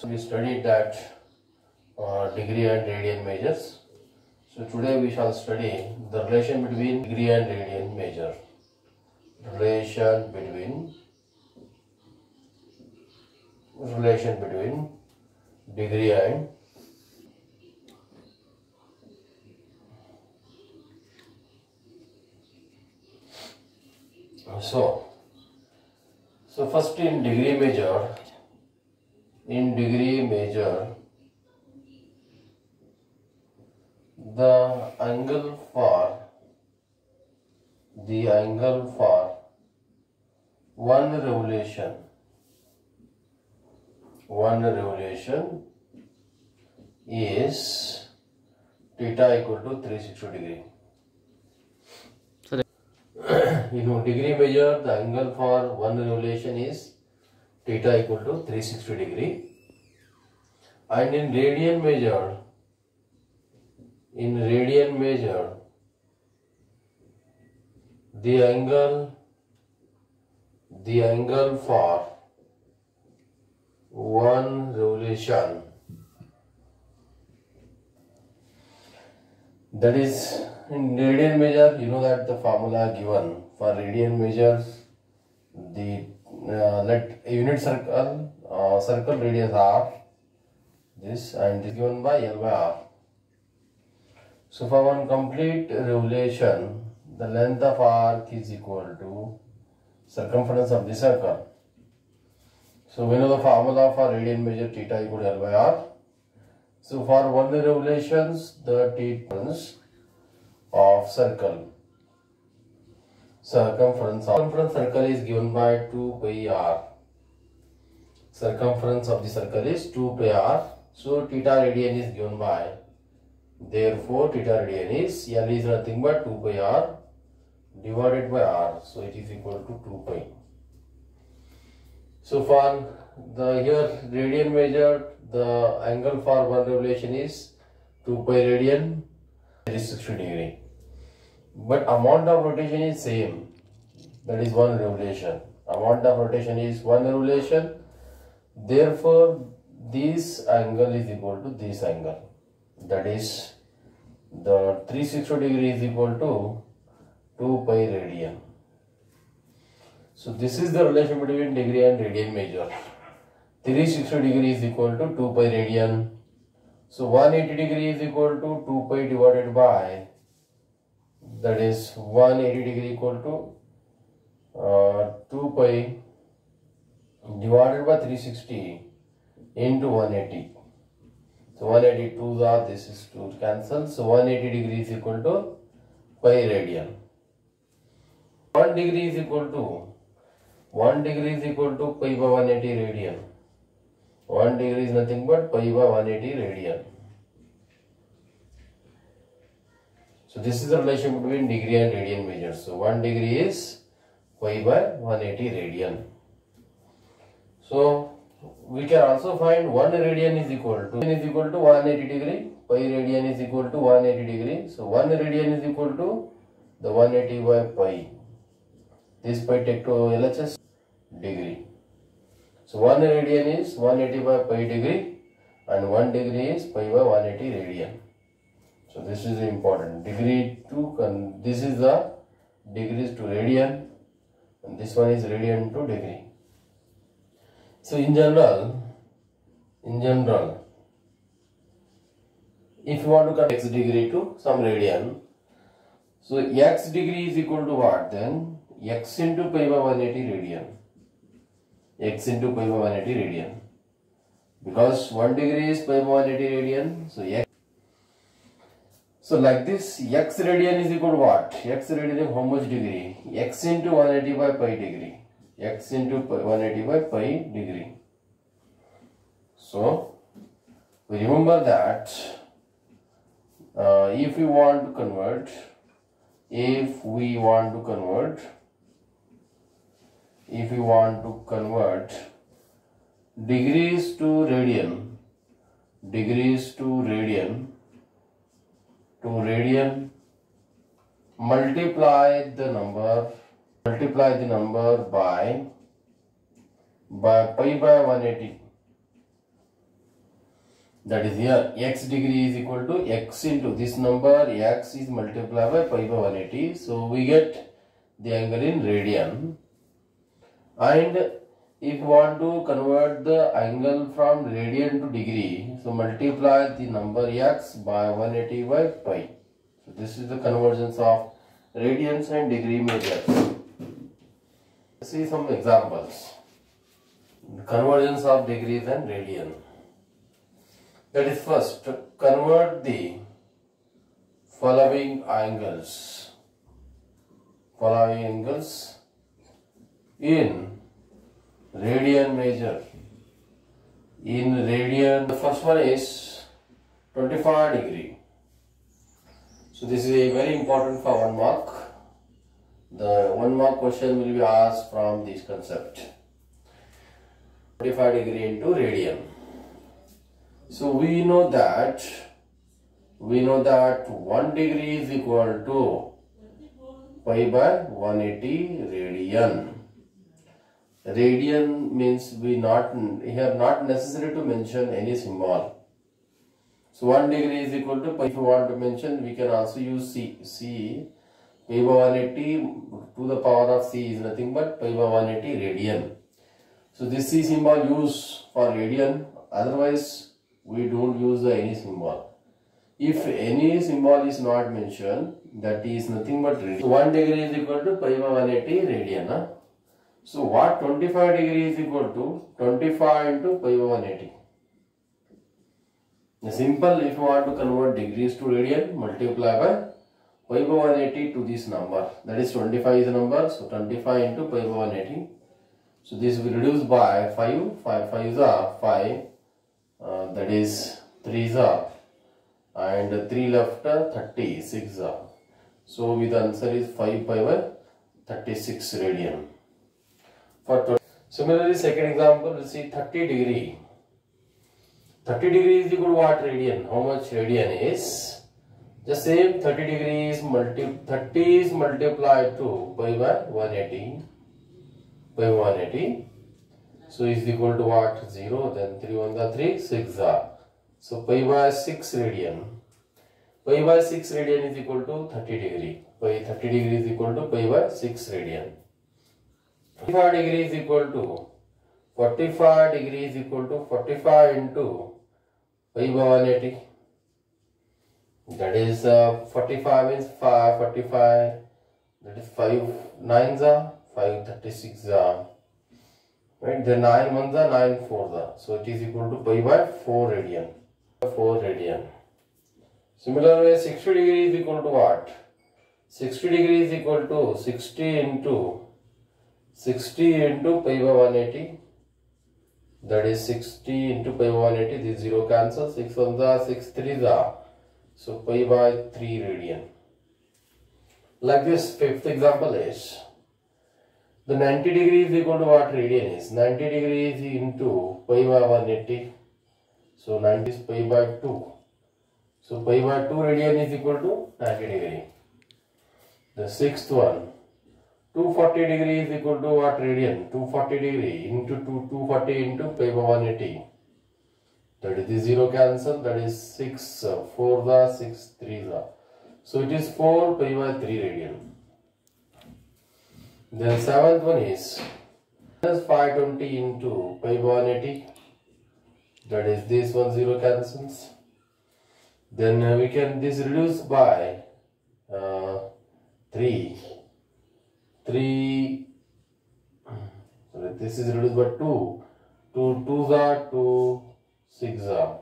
So we studied that degree and radian measures. So today we shall study the relation between degree and radian measure. Relation between degree and so first in degree measure, the angle for one revolution is theta equal to 360 degree. In degree measure, the angle for one revolution is theta equal to 360 degree, and in radian measure, the angle for one revolution, that is in radian measure, you know that the formula given for radian measures, the let unit circle radius r, this, and this given by L by R. So for one complete revolution, the length of arc is equal to circumference of the circle. So we know the formula for radian measure theta equal to L by R. So for one revolutions, the circumference of circle is given by 2 pi r. Circumference of the circle is 2 pi r. So theta radian is given by, therefore theta radian is, L is nothing but 2 pi r divided by r. So it is equal to 2 pi. So for the here radian measure, the angle for one revolution is 2 pi radian, 360 degree. But amount of rotation is same, that is one revolution. Amount of rotation is one revolution. Therefore, this angle is equal to this angle. That is, the 360 degree is equal to 2 pi radian. So this is the relation between degree and radian measure. 360 degree is equal to 2 pi radian. So 180 degree is equal to 2 pi divided by, that is 180 degree equal to 2 pi divided by 360 into 180. So 180 2s are, this is 2 cancel. So 180 degree is equal to pi radian. 1 degree is equal to pi by 180 radian. 1 degree is nothing but pi by 180 radian. So this is the relation between degree and radian measures. So 1 degree is pi by 180 radian. So we can also find 1 radian is equal to 180 degree. Pi radian is equal to 180 degree. So 1 radian is equal to the 180 by pi. This pi take to LHS degree. So 1 radian is 180 by pi degree, and 1 degree is pi by 180 radian. So this is important. Degree to this is the degrees to radian, and this one is radian to degree. So in general, if you want to convert x degree to some radian, so x degree is equal to what then? X into pi by 180 radian. X into pi by 180 radian. Because 1 degree is pi by 180 radian, so x. So like this, x radian is equal to what? X radian is how much degree? X into 180 by pi degree. X into 180 by pi degree. So we remember that if we want to convert degrees to radian, multiply the number by pi by 180. That is here x degree is equal to x into this number, x is multiplied by pi by 180. So we get the angle in radian. And if you want to convert the angle from radian to degree, so multiply the number x by 180 by pi. So this is the convergence of radians and degree measures. Let's see some examples. The convergence of degrees and radian. That is, first convert the following angles in radian measure. In radian, the first one is 25 degree. So this is a very important for 1 mark. The 1 mark question will be asked from this concept. 25 degree into radian. So we know that 1 degree is equal to pi by 180 radian. Radian means we not necessary to mention any symbol. So 1 degree is equal to pi. If you want to mention, we can also use c. Pi by 180 to the power of c is nothing but pi by 180 radian. So this c symbol used for radian. Otherwise, we don't use any symbol. If any symbol is not mentioned, that is nothing but radian. So 1 degree is equal to pi by 180 radian. Huh? So what 25 degree is equal to 25 into pi by 180. Simple. If you want to convert degrees to radian, multiply by pi by 180 to this number. That is 25 is the number. So 25 into pi by 180. So this will reduce by 5. 5 is 5. That is 3 is and 3 left 36. So with the answer is 5 pi by 36 radian. Similarly, second example, we see 30 degree. 30 degree is equal to what radian? How much radian is? The same 30 degrees 30 is multiplied to pi by 180. Pi by 180. So is equal to what? 0. Then 3 1 the 3 6 are. So pi by 6 radian. Pi by 6 radian is equal to 30 degree. Pi 30 degree is equal to pi by 6 radian. 45 degree is equal to 45 degree is equal to 45 into pi by 180. That is 45 means 5 45. That is 5 9s are 5 36 are. Right? The 9 1s are 9 4s are. So it is equal to pi by 4 radian. 4 radian. Similarly, 60 degree is equal to what? 60 degree is equal to 60 into pi by 180. That is 60 into pi by 180. This 0 cancels. 6 1s are 6 3s are. So pi by 3 radian. Like this, fifth example is the 90 degree is equal to what radian is? 90 degrees into pi by 180. So 90 is pi by 2. So pi by 2 radian is equal to 90 degree. The sixth one, 240 degree is equal to what radian? 240 degree into 240 into pi by 180. That is the 0 cancel. That is 6 4 the 6 3 the. So it is 4 pi by 3 radian. Then seventh one is minus 520 into pi by 180. That is this one 0 cancels. Then we can this reduce by 3. So this is reduced by 2. 2 2s are 2 6 are.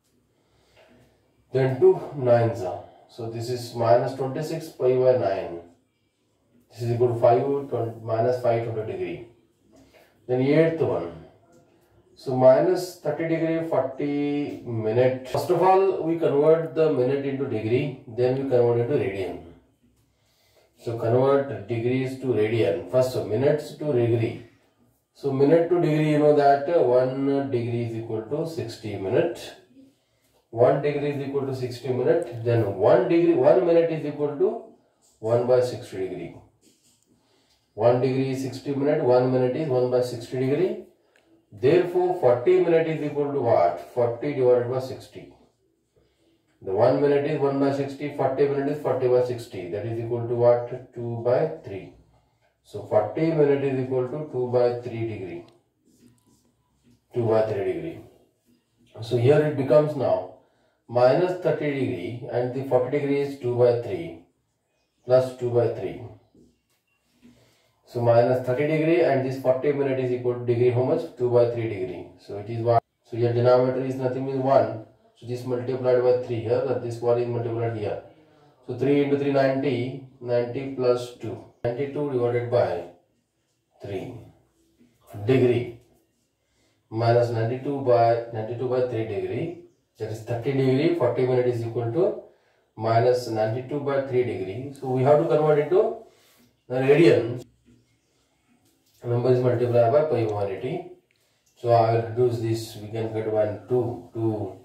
Then 2 9s are. So this is minus 26 pi by 9. This is equal to minus 520 degree. Then eighth one. So minus 30 degree 40 minute. First of all, we convert the minute into degree. Then we convert it to radian. So convert degrees to radian. First minutes to degree. So minute to degree, you know that 1 degree is equal to 60 minutes. 1 degree is equal to 60 minutes. Then 1 minute is equal to 1 by 60 degree. 1 degree is 60 minutes. 1 minute is 1 by 60 degree. Therefore, 40 minutes is equal to what? 40 divided by 60. The 1 minute is 1 by 60, 40 minutes is 40 by 60. That is equal to what? 2 by 3. So 40 minutes is equal to 2 by 3 degree. 2 by 3 degree. So here it becomes now minus 30 degree and the 40 degree is 2 by 3 plus 2 by 3. So minus 30 degree and this 40 minute is equal to degree how much? 2 by 3 degree. So it is what? So your denominator is nothing but 1. So this multiplied by 3 here, that this one is multiplied here. So 3 into 3 90, 90 plus 2. 92 divided by 3 degree minus 92 by 3 degree, that is 30 degree. 40 minute is equal to minus 92 by 3 degree. So we have to convert into the radian. Number is multiplied by pi 180. So I will reduce this. We can get 1 2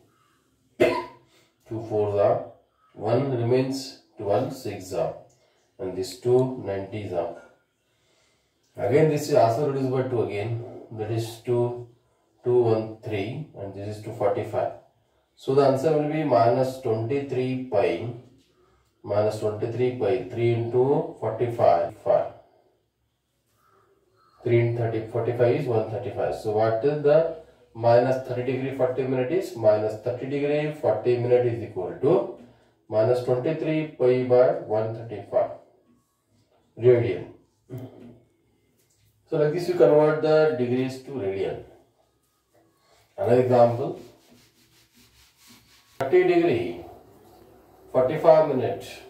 4 are 1 remains 12 6 are, and this 2 90s are. Again this is also reduced by 2 again, that is 2 1 3, and this is 245. So the answer will be minus 23 pi 3 into 45 5. 3 into 30 45 is 135. So what is the minus 30 degree 40 minute is? Minus 30 degree 40 minute is equal to minus 23 pi by 135 radian. So like this you convert the degrees to radian. Another example, 30 degree 45 minute